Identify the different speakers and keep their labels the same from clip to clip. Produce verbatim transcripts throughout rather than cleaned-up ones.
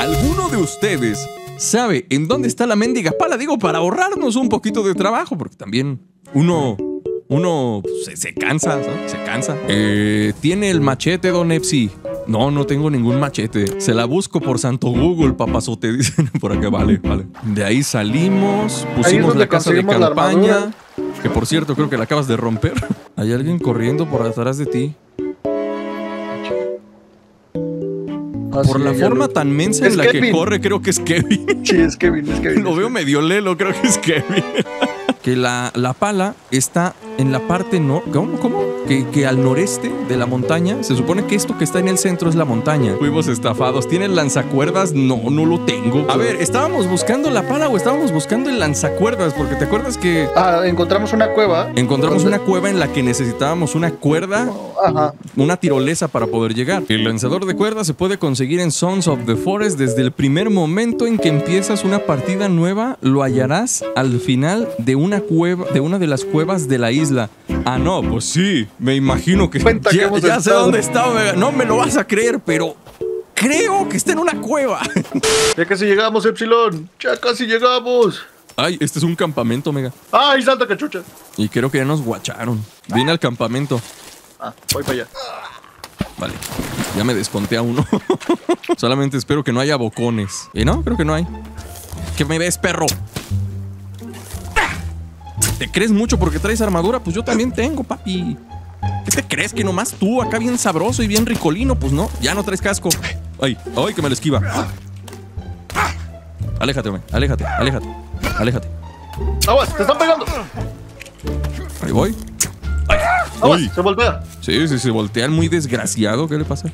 Speaker 1: ¿Alguno de ustedes sabe en dónde está la mendiga pala? Digo, para ahorrarnos un poquito de trabajo, porque también uno... Uno se, se cansa, ¿no? Se cansa. Eh, ¿Tiene el machete, don Epsi? No, no tengo ningún machete. Se la busco por santo Google, papazote. Dicen por acá, vale, vale. De ahí salimos, pusimos la casa de campaña. Que por cierto, creo que la acabas de romper. Hay alguien corriendo por atrás de ti. Ah, por sí, la forma lo... tan mensa en la Kevin. Que corre, creo que es Kevin.
Speaker 2: Sí, es Kevin, es Kevin.
Speaker 1: Lo
Speaker 2: es
Speaker 1: veo
Speaker 2: Kevin.
Speaker 1: medio lelo, creo que es Kevin. Que la, la pala está en la parte no... ¿Cómo? ¿Cómo? Que, que al noreste de la montaña. Se supone que esto que está en el centro es la montaña. Fuimos estafados. ¿Tienen lanzacuerdas? No, no lo tengo. A ver, ¿estábamos buscando la pala o estábamos buscando el lanzacuerdas? Porque te acuerdas que...
Speaker 2: Ah, encontramos una cueva.
Speaker 1: Encontramos ¿Dónde? una cueva en la que necesitábamos una cuerda.
Speaker 2: Ajá.
Speaker 1: Una tirolesa para poder llegar. El lanzador de cuerdas se puede conseguir en Sons of the Forest. Desde el primer momento en que empiezas una partida nueva, lo hallarás al final de una cueva, de una de las cuevas de la isla. Ah, no, pues sí, me imagino que
Speaker 2: Cuenta
Speaker 1: ya,
Speaker 2: que
Speaker 1: ya sé dónde está, Omega. No me lo vas a creer, pero creo que está en una cueva.
Speaker 2: Ya casi llegamos, Epsilon. Ya casi llegamos.
Speaker 1: Ay, este es un campamento, Omega.
Speaker 2: Ay, santa cachucha.
Speaker 1: Y creo que ya nos guacharon. Vine al campamento.
Speaker 2: Ah, voy para allá.
Speaker 1: Vale, ya me desconté a uno. Solamente espero que no haya bocones. Y no, creo que no hay. ¿Qué me ves, perro? ¿Te crees mucho porque traes armadura? Pues yo también tengo, papi. ¿Qué te crees? ¿Que nomás tú acá bien sabroso y bien ricolino? Pues no, ya no traes casco. Ay, ay, que me lo esquiva. Aléjate, hombre, aléjate, aléjate, aléjate.
Speaker 2: ¡Aguas! ¡Te están pegando!
Speaker 1: Ahí voy. Ay,
Speaker 2: ¡Aguas!
Speaker 1: ay.
Speaker 2: ¡Se voltea!
Speaker 1: Sí, sí, se voltean muy desgraciado. ¿Qué le pasa?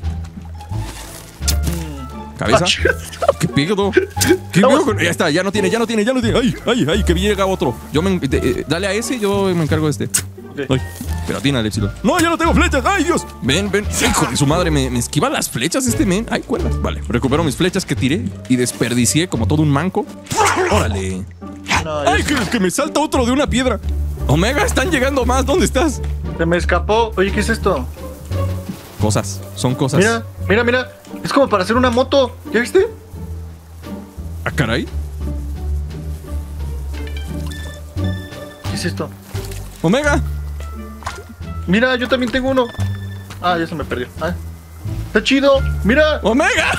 Speaker 1: ¿Cabeza? ¿Qué pedo? ¿Qué pedo con... Ya está, ya no tiene, ya no tiene, ya no tiene. ¡Ay, ay, ay! Que llega otro. Yo me... De, eh, dale a ese, yo me encargo de este. Okay. Ay, pero atínale, Epsilon. ¡No, ya no tengo flechas! ¡Ay, Dios! Ven, ven. Hijo de su madre, me, me esquiva las flechas este men. ¡Ay, cuerdas! Vale, recupero mis flechas que tiré y desperdicié como todo un manco. ¡Órale! No, ¡ay, que, que me salta otro de una piedra! Omega, están llegando más. ¿Dónde estás?
Speaker 2: Se me escapó. Oye, ¿qué es esto?
Speaker 1: Cosas, son cosas.
Speaker 2: Mira, mira, mira. Es como para hacer una moto. ¿Ya viste?
Speaker 1: ¿Ah, caray?
Speaker 2: ¿Qué es esto?
Speaker 1: Omega.
Speaker 2: Mira, yo también tengo uno. Ah, ya se me perdió. Ah, está chido. Mira.
Speaker 1: Omega.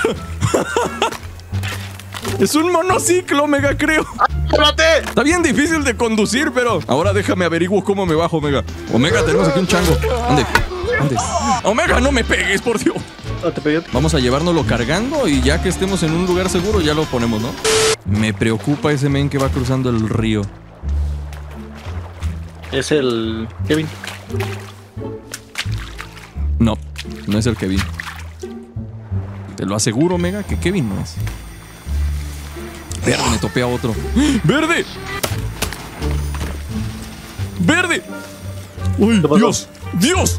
Speaker 1: Es un monociclo, Omega, creo.
Speaker 2: ¡Mate!
Speaker 1: Está bien difícil de conducir, pero ahora déjame averiguo cómo me bajo, Omega. Omega, tenemos aquí un chango. Ande, ande. Omega, no me pegues, por Dios.
Speaker 2: Ah, te pegué.
Speaker 1: Vamos a llevárnoslo cargando y ya que estemos en un lugar seguro ya lo ponemos, ¿no? Me preocupa ese men que va cruzando el río.
Speaker 2: Es el Kevin.
Speaker 1: No, no es el Kevin. Te lo aseguro, Omega, que Kevin no es. Verde, me topé a otro. ¡Verde! ¡Verde! ¡Uy, Dios! ¡Dios!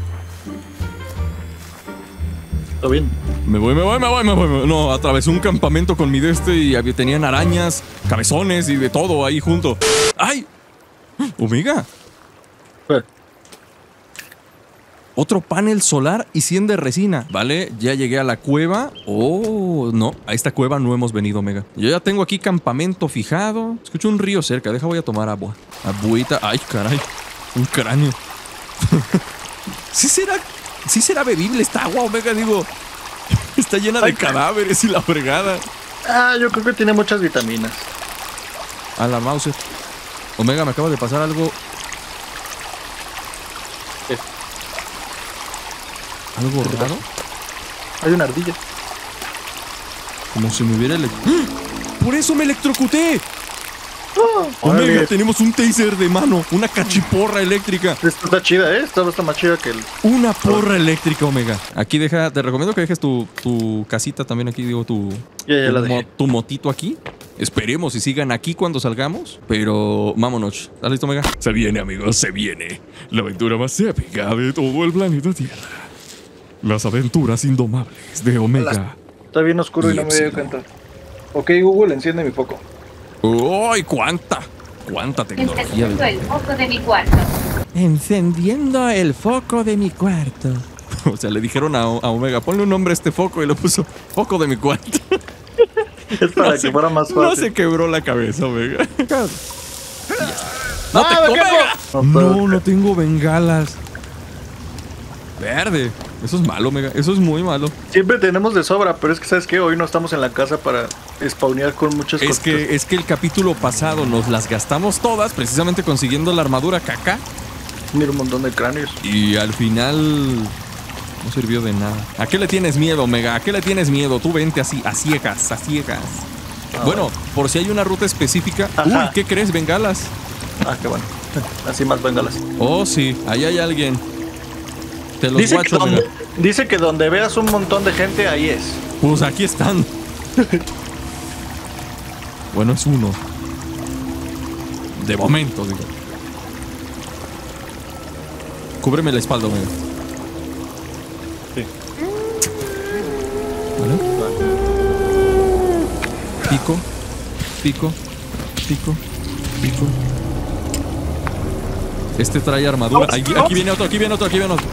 Speaker 2: ¿Todo bien?
Speaker 1: Me voy, me voy, me voy, me voy. No, atravesé un campamento con mi de este y había, tenían arañas, cabezones y de todo ahí junto. ¡Ay! ¡Omega!
Speaker 2: ¿Qué?
Speaker 1: Otro panel solar y cien de resina. Vale, ya llegué a la cueva. Oh, no, a esta cueva no hemos venido, Omega. Yo ya tengo aquí campamento fijado. Escucho un río cerca, deja, voy a tomar agua. Agüita, ay, caray. Un cráneo. ¿Sí será, sí será bebible esta agua, Omega? Digo, está llena de cadáveres y la fregada.
Speaker 2: Ah, yo creo que tiene muchas vitaminas.
Speaker 1: A la mouse. Omega, me acaba de pasar algo.
Speaker 2: ¿Qué?
Speaker 1: ¿Algo raro?
Speaker 2: Hay una ardilla.
Speaker 1: Como si me hubiera... ¡Ah! ¡Por eso me electrocuté!
Speaker 2: Oh,
Speaker 1: Omega,
Speaker 2: vale.
Speaker 1: tenemos un taser de mano. Una cachiporra eléctrica.
Speaker 2: Esta está chida, ¿eh? Esta está más chida que el...
Speaker 1: Una porra eléctrica, Omega. Aquí deja... Te recomiendo que dejes tu, tu casita también aquí. Digo, tu...
Speaker 2: Ya, ya
Speaker 1: tu,
Speaker 2: la
Speaker 1: mo,
Speaker 2: dejé.
Speaker 1: tu motito aquí. Esperemos y sigan aquí cuando salgamos. Pero vámonos. ¿Estás listo, Omega? Se viene, amigos, se viene. La aventura más épica de todo el planeta Tierra. Las aventuras indomables de Omega.
Speaker 2: Está bien oscuro y, y no me doy cuenta. Ok, Google, enciende mi foco.
Speaker 1: ¡Uy, cuánta! ¡Cuánta tecnología!
Speaker 3: Encendiendo el foco de mi cuarto.
Speaker 1: Encendiendo el foco de mi cuarto. O sea, le dijeron a, a Omega, ponle un nombre a este foco y le puso foco de mi cuarto.
Speaker 2: Es para
Speaker 1: No
Speaker 2: que
Speaker 1: se-
Speaker 2: fuera más fácil.
Speaker 1: No se quebró la cabeza, Omega. No,
Speaker 2: ¡Ah,
Speaker 1: te,
Speaker 2: me
Speaker 1: Omega.
Speaker 2: quemo!
Speaker 1: No, no tengo bengalas. Verde. Eso es malo, Omega. Eso es muy malo.
Speaker 2: Siempre tenemos de sobra, pero es que, ¿sabes qué? Hoy no estamos en la casa para spawnear con muchas
Speaker 1: Es
Speaker 2: cosas.
Speaker 1: que, es que el capítulo pasado nos las gastamos todas precisamente consiguiendo la armadura caca.
Speaker 2: Mira un montón de cráneos.
Speaker 1: Y al final no sirvió de nada. ¿A qué le tienes miedo, Omega? ¿A qué le tienes miedo? Tú vente así, a ciegas, a ciegas.
Speaker 2: Ah,
Speaker 1: bueno, por si hay una ruta específica.
Speaker 2: Ajá.
Speaker 1: Uy, ¿qué crees? Bengalas.
Speaker 2: Ah, qué bueno. Así más bengalas.
Speaker 1: Oh, sí, ahí hay alguien. Te los
Speaker 2: Dice que,
Speaker 1: guacho,
Speaker 2: donde,
Speaker 1: Omega.
Speaker 2: dice que donde veas un montón de gente, ahí es.
Speaker 1: Pues aquí están. Bueno, es uno. De momento, digo. Cúbreme la espalda, Omega.
Speaker 2: Sí.
Speaker 1: ¿Vale? Pico, pico, pico, pico. Este trae armadura. Ahí- aquí viene otro, aquí viene otro, aquí viene otro.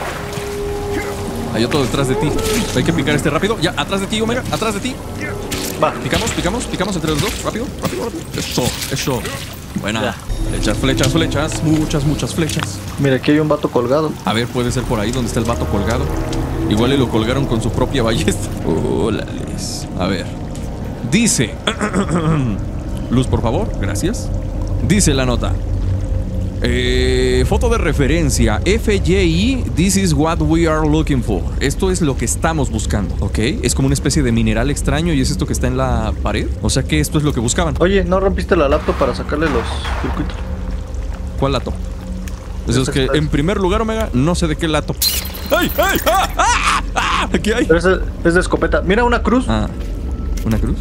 Speaker 1: Hay otro detrás de ti. Hay que picar este rápido. Ya, atrás de ti, Omega, atrás de ti.
Speaker 2: Va.
Speaker 1: Picamos, picamos, picamos entre los dos. Rápido, rápido, rápido. Eso, eso. Buena.
Speaker 2: Ya.
Speaker 1: Flechas, flechas, flechas. Muchas, muchas flechas.
Speaker 2: Mira, aquí hay un vato colgado.
Speaker 1: A ver, puede ser por ahí donde está el vato colgado. Igual y lo colgaron con su propia ballesta. Ólales. A ver. Dice. Luz, por favor. Gracias. Dice la nota. Eh, foto de referencia. F J I, this is what we are looking for. Esto es lo que estamos buscando, ¿ok? Es como una especie de mineral extraño y es esto que está en la pared. O sea que esto es lo que buscaban.
Speaker 2: Oye, ¿no rompiste la laptop para sacarle los circuitos?
Speaker 1: ¿Cuál lato? Eso es
Speaker 2: Esa
Speaker 1: que,
Speaker 2: está-
Speaker 1: en primer lugar, Omega, no sé de qué lato. ¡Ay, ay! ¡Ah! ¡Ah! ¡Ah! Aquí hay.
Speaker 2: Pero ese es de escopeta. Mira una cruz.
Speaker 1: Ah, ¿una cruz?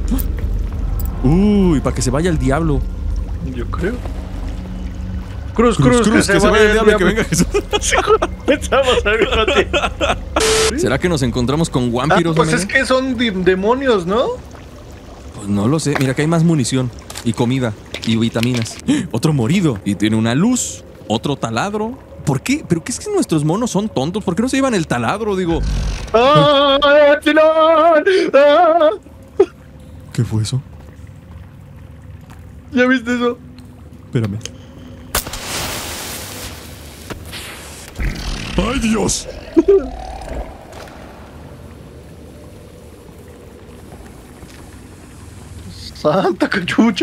Speaker 1: Uy, para que se vaya el diablo.
Speaker 2: Yo creo. Cruz,
Speaker 1: Cruz,
Speaker 2: cruz,
Speaker 1: cruz, que se vaya el diablo y que venga Jesús.
Speaker 2: Pensamos al mismo tiempo.
Speaker 1: ¿Será que nos encontramos con
Speaker 2: Ah,
Speaker 1: vampiros,
Speaker 2: pues
Speaker 1: Omega?
Speaker 2: es que son di- demonios, ¿no?
Speaker 1: Pues no lo sé. Mira que hay más munición y comida y vitaminas. Otro morido. Y tiene una luz. Otro taladro. ¿Por qué? ¿Pero qué es que nuestros monos son tontos? ¿Por qué no se llevan el taladro? Digo,
Speaker 2: ¡Ah, Epsilon! ¡Ah!
Speaker 1: ¿qué fue eso?
Speaker 2: ¿Ya viste eso?
Speaker 1: Espérame. ¡Ay, Dios!
Speaker 2: Santa cachucha.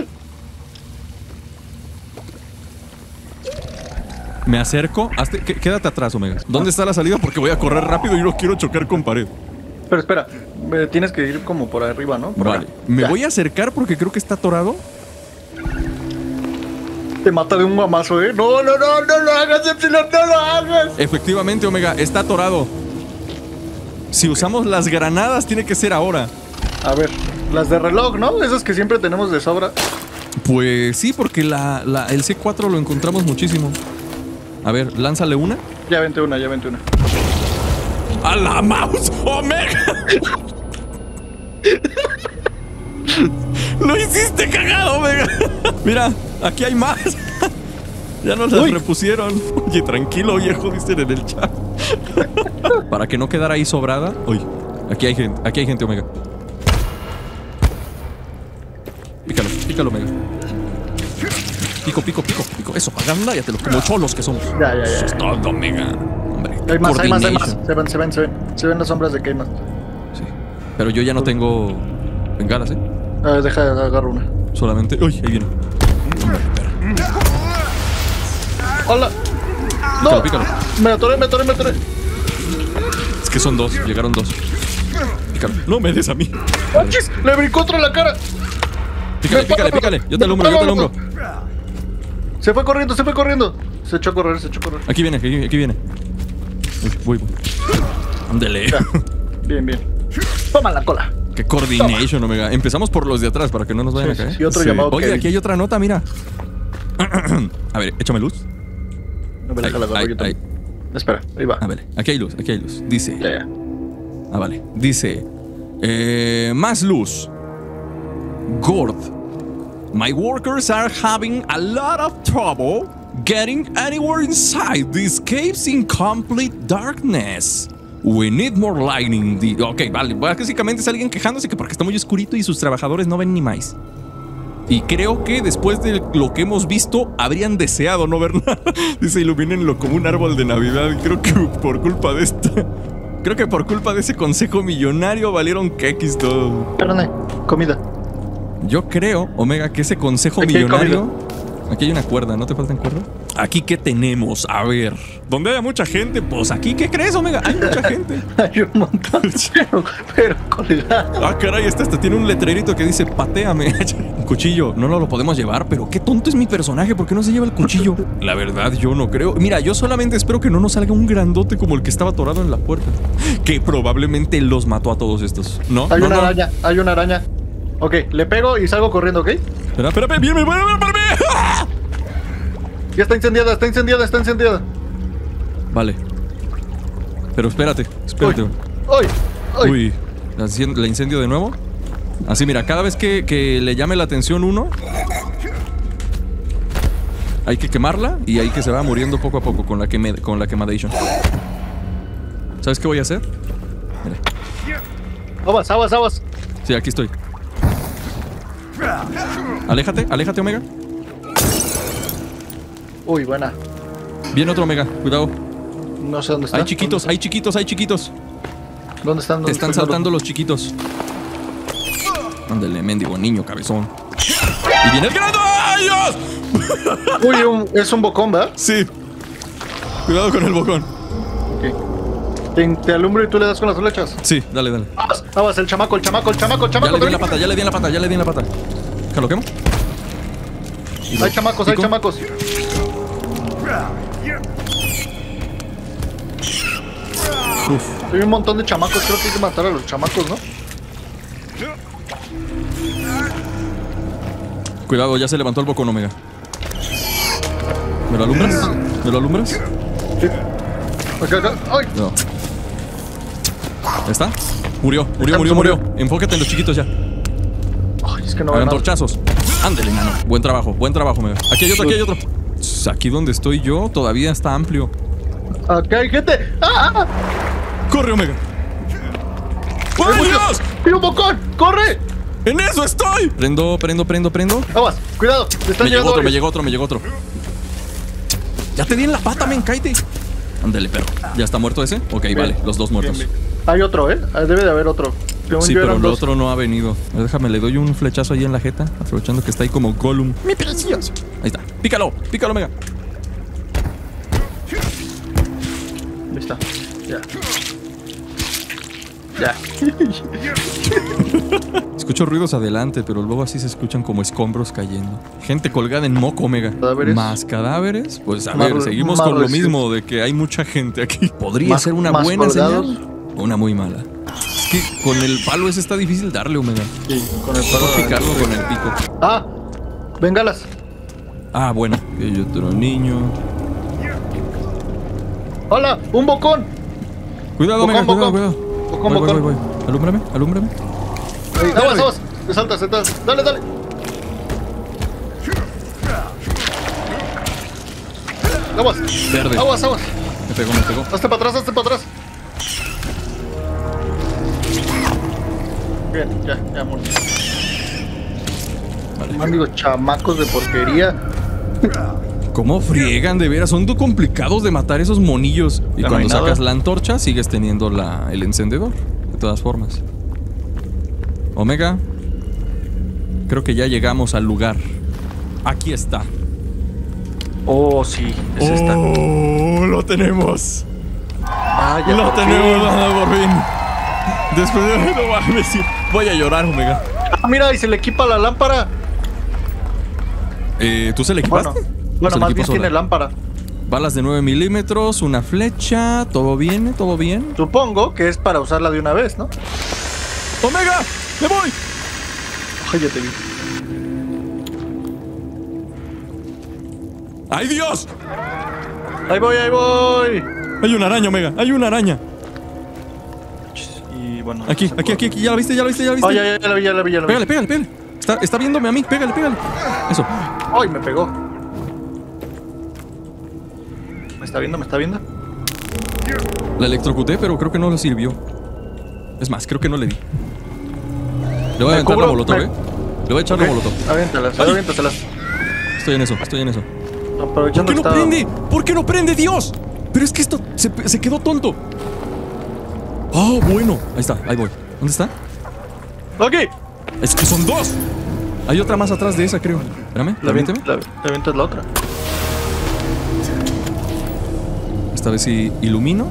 Speaker 1: Me acerco. Hazte- qué- quédate atrás, Omega. ¿Dónde está la salida? Porque voy a correr rápido y no quiero chocar con pared.
Speaker 2: Pero espera, me tienes que ir como por arriba, ¿no? Por
Speaker 1: Vale.
Speaker 2: acá.
Speaker 1: Me
Speaker 2: Ya.
Speaker 1: voy a acercar porque creo que está atorado.
Speaker 2: Te mata de un mamazo, ¿eh? No, no, no, no lo hagas, Epsilon, no lo hagas.
Speaker 1: Efectivamente, Omega, está atorado. Si usamos las granadas, tiene que ser ahora.
Speaker 2: A ver, las de reloj, ¿no? Esas que siempre tenemos de sobra.
Speaker 1: Pues sí, porque la, la- el C cuatro lo encontramos muchísimo. A ver, lánzale una.
Speaker 2: Ya vente una, ya vente una.
Speaker 1: ¡A la mouse! ¡Omega! ¡Lo hiciste cagado, Omega! Mira, aquí hay más. Ya nos las
Speaker 2: Uy.
Speaker 1: repusieron. Oye, tranquilo, viejo, dicen en el chat. Para que no quedara ahí sobrada. Uy, aquí hay gente, aquí hay gente, Omega. Pícalo, pícalo, Omega. Pico, pico, pico, pico. Eso, agándayatelo, como cholos que somos.
Speaker 2: Ya, ya, ya.
Speaker 1: Eso es todo, Omega. Hombre,
Speaker 2: Hay más, hay más, hay más.
Speaker 1: coordination.
Speaker 2: Se ven, se ven, se ven. Se ven las sombras de que hay más.
Speaker 1: Sí. Pero yo ya no tengo bengalas, ¿eh?
Speaker 2: A ver, deja, agarro una.
Speaker 1: Solamente. Uy, ahí viene. Hombre, espera.
Speaker 2: ¡Hola!
Speaker 1: Pícalo,
Speaker 2: ¡No!
Speaker 1: pícalo.
Speaker 2: Me atoré, me atoré, me atoré.
Speaker 1: Es que son dos, llegaron dos. Pícalo. No me des a mí.
Speaker 2: ¡Achis! ¡Le brincó otro en la cara!
Speaker 1: Pícale,
Speaker 2: Me
Speaker 1: pícale,
Speaker 2: paro,
Speaker 1: pícale. Yo te
Speaker 2: me
Speaker 1: alumbro, yo te
Speaker 2: paro,
Speaker 1: alumbro.
Speaker 2: Se fue corriendo, se fue corriendo. Se echó a correr, se echó a correr.
Speaker 1: Aquí viene, aquí, aquí viene. Uy, voy, voy. Ándele.
Speaker 2: Ya. Bien, bien. Toma la cola.
Speaker 1: Qué coordination, Omega. Empezamos por los de atrás para que no nos vayan
Speaker 2: Sí,
Speaker 1: a
Speaker 2: sí,
Speaker 1: caer.
Speaker 2: sí, otro llamado
Speaker 1: Oye,
Speaker 2: Kevin.
Speaker 1: aquí hay otra nota, mira. A ver, échame luz.
Speaker 2: No me
Speaker 1: Ahí,
Speaker 2: deja la agarro
Speaker 1: ahí,
Speaker 2: yo también. Espera, ahí va.
Speaker 1: A ver, aquí hay luz, aquí hay luz. Dice.
Speaker 2: Ya, ya.
Speaker 1: Ah, vale. Dice. Eh, más luz. Gord. My workers are having a lot of trouble getting anywhere inside these caves in complete darkness. We need more lightning. Di- Ok, vale. Básicamente es alguien quejándose que porque está muy oscurito y sus trabajadores no ven ni más. Y creo que después de lo que hemos visto, habrían deseado no ver nada. Dice, ilumínenlo como un árbol de Navidad. Y creo que por culpa de esta... Creo que por culpa de ese consejo millonario valieron quequis todo.
Speaker 2: Carne, comida.
Speaker 1: Yo creo, Omega, que ese consejo
Speaker 2: Aquí hay
Speaker 1: millonario... Aquí hay una cuerda, ¿no te faltan cuerdas? Aquí, ¿qué tenemos? A ver. Donde haya mucha gente, pues aquí, ¿qué crees, Omega? Hay mucha gente.
Speaker 2: Hay un montón, pero, pero colgado.
Speaker 1: Ah, caray, este hasta tiene un letrerito que dice, pateame. Un cuchillo, no, no lo podemos llevar, pero qué tonto es mi personaje, ¿por qué no se lleva el cuchillo? La verdad, yo no creo. Mira, yo solamente espero que no nos salga un grandote como el que estaba atorado en la puerta. Que probablemente los mató a todos estos, ¿no?
Speaker 2: Hay
Speaker 1: no,
Speaker 2: una
Speaker 1: no.
Speaker 2: araña, hay una araña. Ok, le pego y salgo corriendo, ¿ok?
Speaker 1: Espera, espera, espera, viene, viene, viene, viene. ¡Ah!
Speaker 2: Ya está incendiada, está incendiada, está incendiada.
Speaker 1: Vale. Pero espérate, espérate.
Speaker 2: Uy, uy, uy.
Speaker 1: Uy, ¿la incen- ¿la incendio de nuevo? Así, mira, cada vez que, que le llame la atención uno, hay que quemarla y ahí que se va muriendo poco a poco con la, queme- con la quemadation. ¿Sabes qué voy a hacer? Mira.
Speaker 2: Aguas, aguas, aguas.
Speaker 1: Sí, aquí estoy. Aléjate, aléjate, Omega.
Speaker 2: Uy, buena.
Speaker 1: Viene otro Omega, cuidado.
Speaker 2: No sé dónde está.
Speaker 1: Hay chiquitos, hay chiquitos, hay chiquitos.
Speaker 2: ¿Dónde están? ¿Dónde
Speaker 1: Están
Speaker 2: están?
Speaker 1: saltando los chiquitos. Ándale, mendigo niño, cabezón. Y viene el grande. ¡Ay, Dios!
Speaker 2: Uy, un- es un bocón, ¿verdad?
Speaker 1: Sí. Cuidado con el bocón.
Speaker 2: Ok. Te, te alumbro y tú le das con las flechas.
Speaker 1: Sí, dale, dale.
Speaker 2: Aguas, aguas, el chamaco, el chamaco, el chamaco, el
Speaker 1: Ya
Speaker 2: chamaco.
Speaker 1: le di en la
Speaker 2: ven.
Speaker 1: pata, ya le di en la pata, ya le di en la pata. ¿Que lo quemo?
Speaker 2: Hay chamacos, hay
Speaker 1: ¿Pico?
Speaker 2: chamacos.
Speaker 1: Uf.
Speaker 2: Hay un montón de chamacos, creo que hay que matar a los chamacos, ¿no?
Speaker 1: Cuidado, ya se levantó el bocón, Omega. ¿Me lo alumbras? ¿Me lo alumbras?
Speaker 2: Sí. Acá, acá. ¡Ay!
Speaker 1: No. ¿Ya está? Murió, murió,
Speaker 2: Está-
Speaker 1: murió,
Speaker 2: se murió.
Speaker 1: murió. Enfócate en los chiquitos ya.
Speaker 2: Ay, es que no veo
Speaker 1: Hagan
Speaker 2: nada.
Speaker 1: torchazos. Ándele, nano. Buen trabajo, buen trabajo, Omega. Aquí hay otro, aquí hay otro. Tss, Aquí donde estoy yo todavía está amplio.
Speaker 2: Acá hay gente. ¡Ah! ah!
Speaker 1: ¡Corre, Omega! ¡Ay, Dios!
Speaker 2: ¡Mira un bocón! ¡Corre!
Speaker 1: ¡En eso estoy! Prendo, prendo, prendo, prendo.
Speaker 2: Aguas, cuidado. Te están
Speaker 1: Me llegó
Speaker 2: llegando
Speaker 1: otro, me
Speaker 2: varios.
Speaker 1: llegó otro, me llegó otro. Ya te di en la pata, men, cállate. Ándale, perro. ¿Ya está muerto ese? Ok,
Speaker 2: Bien.
Speaker 1: vale, los dos muertos.
Speaker 2: Bien, bien. Hay otro, ¿eh? Ah, debe de haber otro. Según
Speaker 1: Sí,
Speaker 2: yo
Speaker 1: pero
Speaker 2: eran
Speaker 1: el
Speaker 2: dos.
Speaker 1: otro no ha venido. Déjame, le doy un flechazo ahí en la jeta, aprovechando que está ahí como Gollum. ¡Mi precioso! Ahí está. Pícalo, pícalo, Omega.
Speaker 2: Ahí está. Ya. Ya.
Speaker 1: Escucho ruidos adelante, pero luego así se escuchan como escombros cayendo. Gente colgada en moco, Omega.
Speaker 2: ¿Cadáveres?
Speaker 1: ¿Más cadáveres? Pues a
Speaker 2: Más-
Speaker 1: ver, seguimos
Speaker 2: más
Speaker 1: con lo
Speaker 2: recientes.
Speaker 1: mismo de que hay mucha gente aquí. Podría
Speaker 2: Más-
Speaker 1: ser una
Speaker 2: más
Speaker 1: buena
Speaker 2: colgados.
Speaker 1: señal o una muy mala. Es que con el palo ese está difícil darle, Omega.
Speaker 2: Sí, con el
Speaker 1: Puedo
Speaker 2: palo.
Speaker 1: picarlo con el pico.
Speaker 2: Ah, bengalas.
Speaker 1: Ah, bueno. Y hay otro niño.
Speaker 2: Hola, un bocón.
Speaker 1: Cuidado,
Speaker 2: Bocón,
Speaker 1: Omega, cuidado,
Speaker 2: bocón.
Speaker 1: cuidado.
Speaker 2: Bocón,
Speaker 1: Voy, voy,
Speaker 2: bocón.
Speaker 1: voy, voy. Alúmbrame, alúmbrame.
Speaker 2: Ahí, aguas, aguas. Te saltas, te saltas. Dale, dale. Aguas.
Speaker 1: Verde.
Speaker 2: Aguas, aguas.
Speaker 1: Me pegó, me pegó.
Speaker 2: Hazte para atrás, hazte para atrás. Bien, ya, ya muerto.
Speaker 1: Vale.
Speaker 2: Mendigos chamacos de porquería.
Speaker 1: ¿Cómo friegan de veras? Son muy complicados de matar esos monillos. Y
Speaker 2: Ya no
Speaker 1: cuando
Speaker 2: hay nada.
Speaker 1: sacas la antorcha, sigues teniendo la, el encendedor. De todas formas. Omega. Creo que ya llegamos al lugar. Aquí está.
Speaker 2: Oh, sí, es esta.
Speaker 1: ¡Oh! ¡Lo tenemos!
Speaker 2: Ah, ya
Speaker 1: ¡Lo
Speaker 2: por fin.
Speaker 1: tenemos, nada, por fin! Después de... No mames, sí. Voy a llorar, Omega.
Speaker 2: Ah, mira, y se le equipa la lámpara.
Speaker 1: Eh, ¿Tú se le equipaste?
Speaker 2: Bueno,
Speaker 1: ¿O
Speaker 2: bueno
Speaker 1: se le
Speaker 2: más
Speaker 1: equipó
Speaker 2: bien
Speaker 1: sola?
Speaker 2: tiene lámpara.
Speaker 1: Balas de nueve milímetros, una flecha. ¿Todo bien? ¿Todo bien?
Speaker 2: Supongo que es para usarla de una vez, ¿no?
Speaker 1: ¡Omega! ¡Me voy!
Speaker 2: Ay, ya te vi.
Speaker 1: ¡Ay, Dios!
Speaker 2: Ahí voy, ahí voy.
Speaker 1: Hay una araña, Omega. Hay una araña.
Speaker 2: Y bueno.
Speaker 1: Aquí, aquí, aquí, aquí. ¿Ya la viste? ¿Ya la viste? ¿Ya la viste?
Speaker 2: Oh, ya, ya, ya la vi, ya la vi, ya la vi.
Speaker 1: Pégale, pégale, pégale. Está, está viéndome a mí. Pégale, pégale. Eso.
Speaker 2: Ay, me pegó. ¿Me está viendo? ¿Me está viendo?
Speaker 1: La electrocuté, pero creo que no le sirvió. Es más, creo que no le di. Le voy a aventar la molotov, ¿eh? Le voy a echar
Speaker 2: okay.
Speaker 1: la molotov.
Speaker 2: Aviéntalas,
Speaker 1: Ay.
Speaker 2: aviéntaselas.
Speaker 1: Estoy en eso, estoy en eso.
Speaker 2: Aprovechando
Speaker 1: ¿Por qué no
Speaker 2: que está-
Speaker 1: prende? ¿Por qué no prende, Dios? Pero es que esto se, se quedó tonto. Oh, bueno. Ahí está, ahí voy. ¿Dónde está?
Speaker 2: ¡Aquí!
Speaker 1: Es que son dos. Hay otra más atrás de esa, creo. Espérame,
Speaker 2: La
Speaker 1: permíteme.
Speaker 2: avient- la- la avientas la otra.
Speaker 1: Esta vez sí ilumino.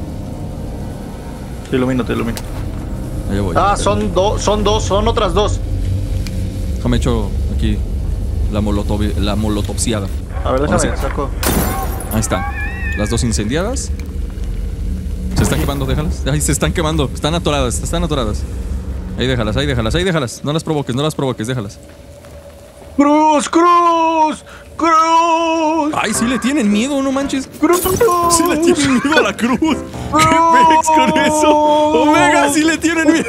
Speaker 2: Te ilumino, te ilumino.
Speaker 1: Allá voy.
Speaker 2: Ah, son dos, son dos, son otras dos.
Speaker 1: Déjame echo aquí la molotov, la molotopsiada.
Speaker 2: A ver,
Speaker 1: Ahora
Speaker 2: déjame,
Speaker 1: sí.
Speaker 2: saco.
Speaker 1: Ahí están. Las dos incendiadas. Se están quemando, déjalas. Ahí se están quemando. Están atoradas, están atoradas. Ahí déjalas, ahí déjalas, ahí déjalas. No las provoques, no las provoques, déjalas.
Speaker 2: ¡Cruz, cruz! ¡Cruz!
Speaker 1: Ay, sí le tienen miedo, no manches.
Speaker 2: ¡Cruz!
Speaker 1: Sí le tienen miedo a la cruz. ¿Qué pex con eso? Omega, sí le tienen miedo.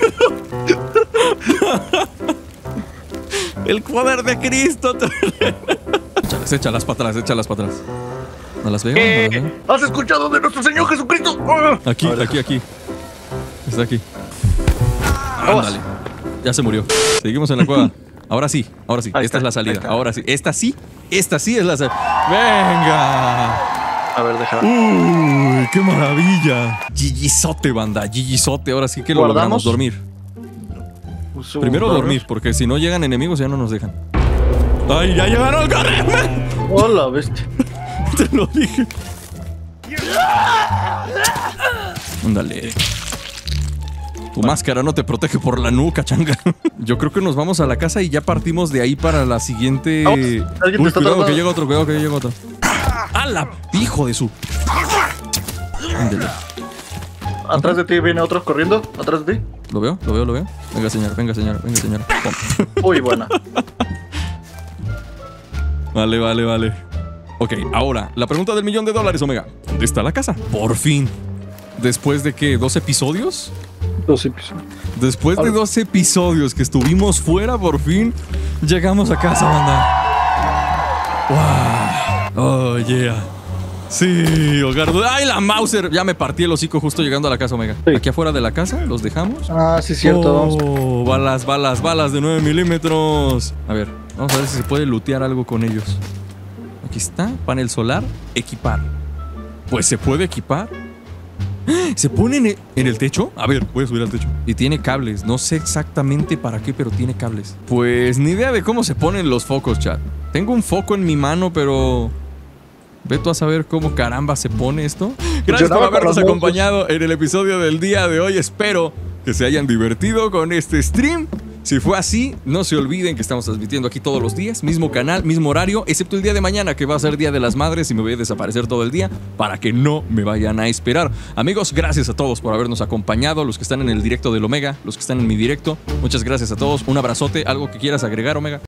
Speaker 1: El poder de Cristo. Échalas, échalas para atrás, échalas para atrás. ¿No las veo? ¿No las veo?
Speaker 2: ¿Has escuchado de nuestro Señor Jesucristo? ¡Ah!
Speaker 1: Aquí,
Speaker 2: A ver,
Speaker 1: aquí, aquí. Está aquí.
Speaker 2: Aguas.
Speaker 1: Ándale. Ya se murió. Seguimos en la cueva. Ahora sí, ahora sí.
Speaker 2: Ahí
Speaker 1: Esta
Speaker 2: está,
Speaker 1: es la
Speaker 2: ahí
Speaker 1: salida.
Speaker 2: está.
Speaker 1: Ahora sí. Esta sí. Esta sí es la salida. ¡Venga!
Speaker 2: A ver, déjame.
Speaker 1: ¡Uy! ¡Qué maravilla! Gigisote, banda. Gigisote. Ahora sí que lo logramos
Speaker 2: ¿Guardamos?
Speaker 1: dormir.
Speaker 2: Uso-
Speaker 1: Primero dormir, porque si no llegan enemigos ya no nos dejan. ¡Ay, ya llegaron! ¡Corre!
Speaker 2: Hola, bestia.
Speaker 1: Te lo dije. Ándale. Tu máscara no te protege por la nuca, changa. Yo creo que nos vamos a la casa y ya partimos de ahí para la siguiente.
Speaker 2: Vamos, alguien te
Speaker 1: Uy,
Speaker 2: está
Speaker 1: cuidado
Speaker 2: tratando.
Speaker 1: que llega otro, cuidado que llega otro. ¡Hala! ¡Hijo de su! Ándale.
Speaker 2: Atrás de ti viene otro corriendo. Atrás de ti.
Speaker 1: ¿Lo veo? ¿Lo veo? ¿Lo veo? Venga, señora, venga, señora, venga, señora. Pum.
Speaker 2: Uy, buena.
Speaker 1: Vale, vale, vale. Ok, ahora, la pregunta del millón de dólares, Omega. ¿Dónde está la casa? Por fin. Después de que dos episodios.
Speaker 2: Dos episodios.
Speaker 1: Después de dos episodios que estuvimos fuera, por fin llegamos a casa, banda. ¡Wow! ¡Oh, yeah! Sí, hogar. ¡Ay, la Mauser! Ya me partí el hocico justo llegando a la casa, Omega.
Speaker 2: Sí.
Speaker 1: Aquí afuera de la casa, los dejamos.
Speaker 2: Ah, sí, cierto. Vamos.
Speaker 1: Oh, balas, balas, balas de nueve milímetros. A ver, vamos a ver si se puede lootear algo con ellos. Aquí está, panel solar, equipar. Pues se puede equipar. ¿Se pone en el, en el techo? A ver, voy a subir al techo. Y tiene cables. No sé exactamente para qué, pero tiene cables. Pues ni idea de cómo se ponen los focos, chat. Tengo un foco en mi mano, pero... Ve tú a saber cómo caramba se pone esto. Gracias por
Speaker 2: Funcionaba con
Speaker 1: habernos
Speaker 2: los mocos.
Speaker 1: acompañado en el episodio del día de hoy. Espero que se hayan divertido con este stream. Si fue así, no se olviden que estamos transmitiendo aquí todos los días, mismo canal, mismo horario, excepto el día de mañana, que va a ser Día de las Madres y me voy a desaparecer todo el día para que no me vayan a esperar. Amigos, gracias a todos por habernos acompañado, los que están en el directo del Omega, los que están en mi directo. Muchas gracias a todos. Un abrazote. ¿Algo que quieras agregar, Omega?